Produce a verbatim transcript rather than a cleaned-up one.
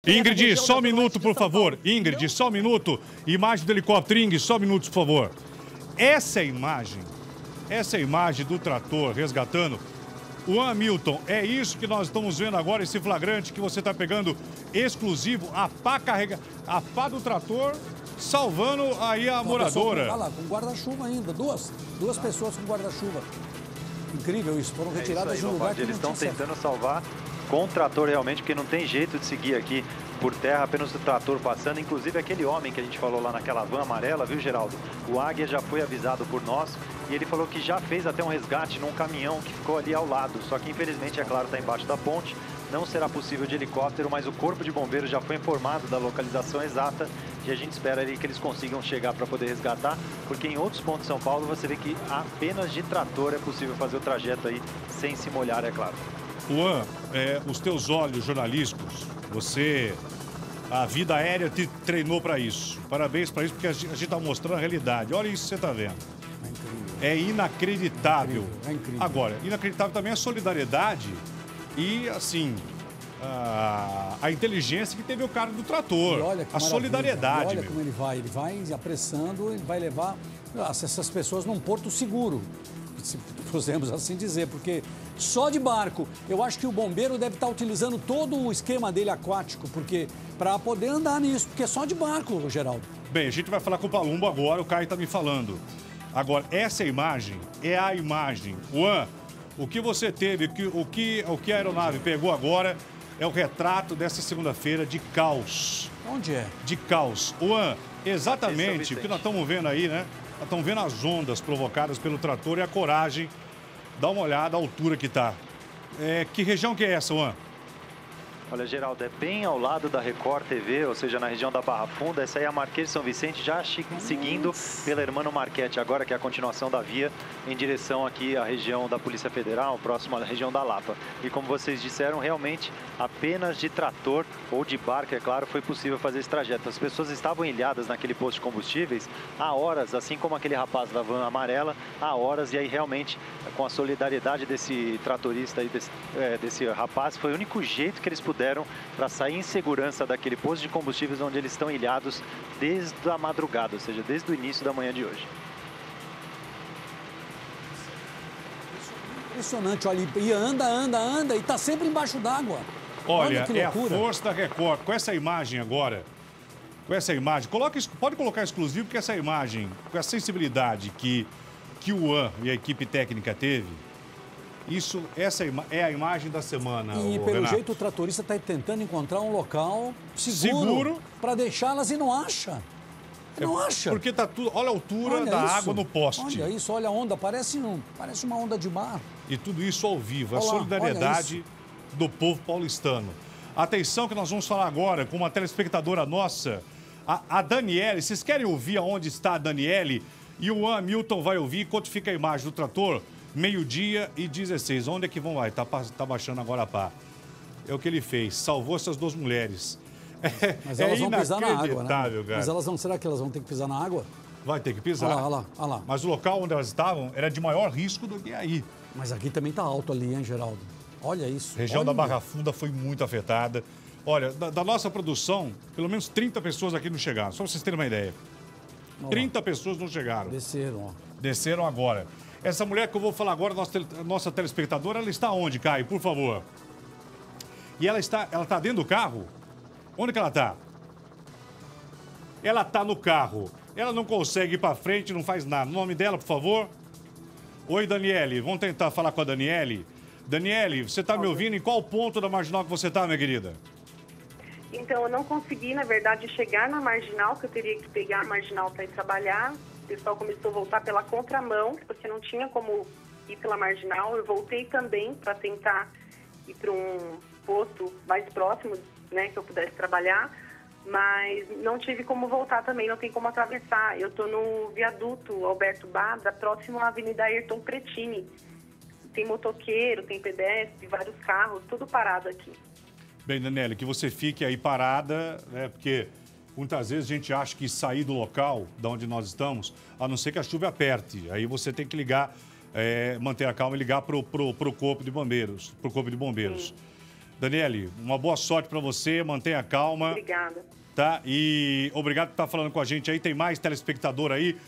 Ingrid, só um minuto, por favor. Ingrid, só um minuto. Imagem do helicóptero. Ingrid, só um minuto, por favor. Essa é a imagem, essa é a imagem do trator resgatando. O Hamilton, é isso que nós estamos vendo agora, esse flagrante que você está pegando exclusivo, a pá carrega, a pá do trator salvando aí a moradora. Olha lá, com guarda-chuva ainda, duas, duas pessoas com guarda-chuva. Incrível isso, foram retiradas é isso aí, de um lugar que eles não estão tinha tentando salvar com o trator realmente, porque não tem jeito de seguir aqui por terra, apenas o trator passando. Inclusive aquele homem que a gente falou lá naquela van amarela, viu, Geraldo? O Águia já foi avisado por nós e ele falou que já fez até um resgate num caminhão que ficou ali ao lado. Só que infelizmente, é claro, está embaixo da ponte. Não será possível de helicóptero, mas o Corpo de Bombeiros já foi informado da localização exata e a gente espera ali que eles consigam chegar para poder resgatar, porque em outros pontos de São Paulo você vê que apenas de trator é possível fazer o trajeto aí sem se molhar, é claro. Juan, é, os teus olhos jornalísticos, você, a vida aérea te treinou para isso. Parabéns para isso, porque a gente está mostrando a realidade. Olha isso que você está vendo. É incrível. É inacreditável. É incrível, é incrível. Agora, inacreditável também a solidariedade e, assim, a, a inteligência que teve o cara do trator. E olha que a solidariedade. E olha meu. como ele vai, ele vai apressando, ele vai levar essas pessoas num porto seguro, se podemos assim dizer, porque só de barco, eu acho que o bombeiro deve estar utilizando todo o esquema dele aquático, porque para poder andar nisso, porque é só de barco, Geraldo. Bem, a gente vai falar com o Palumbo agora, o Caio está me falando. Agora, essa imagem é a imagem. Juan, o que você teve, o que, o que, o que a aeronave pegou agora é o retrato dessa segunda-feira de caos. Onde é? De caos. Juan, exatamente o que nós estamos vendo aí, né? Nós estamos vendo as ondas provocadas pelo trator e a coragem. Dá uma olhada a altura que está. É, que região que é essa, Juan? Olha, Geraldo, é bem ao lado da Record T V, ou seja, na região da Barra Funda. Essa aí é a Marquês de São Vicente, já seguindo pela Hermano Marchetti, agora que é a continuação da via em direção aqui à região da Polícia Federal, próxima à região da Lapa. E como vocês disseram, realmente apenas de trator ou de barco, é claro, foi possível fazer esse trajeto. As pessoas estavam ilhadas naquele posto de combustíveis há horas, assim como aquele rapaz da van amarela, há horas. E aí realmente, com a solidariedade desse tratorista e desse, é, desse rapaz, foi o único jeito que eles puderam deram para sair em segurança daquele posto de combustíveis onde eles estão ilhados desde a madrugada, ou seja, desde o início da manhã de hoje. Impressionante, olha, e anda, anda, anda e está sempre embaixo d'água. Olha, olha é a força da Record. Com essa imagem agora, com essa imagem, coloca, pode colocar exclusivo, porque essa imagem, com a sensibilidade que, que o Juan e a equipe técnica teve, Isso, essa é a imagem da semana, E pelo Renato. jeito o tratorista está tentando encontrar um local seguro, Seguro. para deixá-las e não acha. E não é, acha. Porque tá tudo. Olha a altura Olha da isso. água no poste. Olha isso, olha a onda, parece, um, parece uma onda de mar. E tudo isso ao vivo, a Olha lá, solidariedade do povo paulistano. Atenção que nós vamos falar agora com uma telespectadora nossa, a, a Daniele. Vocês querem ouvir aonde está a Daniele? E o Hamilton vai ouvir enquanto fica a imagem do trator. Meio-dia e dezesseis. Onde é que vão lá? Tá, tá baixando agora a pá. É o que ele fez. Salvou essas duas mulheres. É, Mas elas é vão pisar na água, né? Cara. Mas elas vão, será que elas vão ter que pisar na água? Vai ter que pisar. Olha lá, olha lá, olha lá. Mas o local onde elas estavam era de maior risco do que aí. Mas aqui também tá alto ali, hein, Geraldo? Olha isso. A região olha. da Barra Funda foi muito afetada. Olha, da, da nossa produção, pelo menos trinta pessoas aqui não chegaram. Só pra vocês terem uma ideia. Olha trinta lá. pessoas não chegaram. Desceram, ó. Desceram agora. Essa mulher que eu vou falar agora, nossa, nossa telespectadora, ela está onde, Caio? Por favor. E ela está, ela está dentro do carro? Onde que ela está? Ela está no carro. Ela não consegue ir para frente, não faz nada. O nome dela, por favor? Oi, Daniele. Vamos tentar falar com a Daniele. Daniele, você está me ouvindo? Em qual ponto da marginal que você está, minha querida? Então, eu não consegui, na verdade, chegar na marginal, que eu teria que pegar a marginal para ir trabalhar. O pessoal começou a voltar pela contramão, porque não tinha como ir pela marginal. Eu voltei também para tentar ir para um posto mais próximo, né, que eu pudesse trabalhar, mas não tive como voltar também, não tem como atravessar. Eu estou no viaduto Alberto Badra, próximo à Avenida Ayrton Cretini. Tem motoqueiro, tem pedestre, vários carros, tudo parado aqui. Bem, Daniele, que você fique aí parada, né, porque muitas vezes a gente acha que sair do local, de onde nós estamos, a não ser que a chuva aperte. Aí você tem que ligar, é, manter a calma e ligar para o pro, pro corpo de bombeiros. Pro corpo de bombeiros. Daniele, uma boa sorte para você, mantenha calma. Obrigada. Tá? E obrigado por estar falando com a gente aí. Tem mais telespectador aí.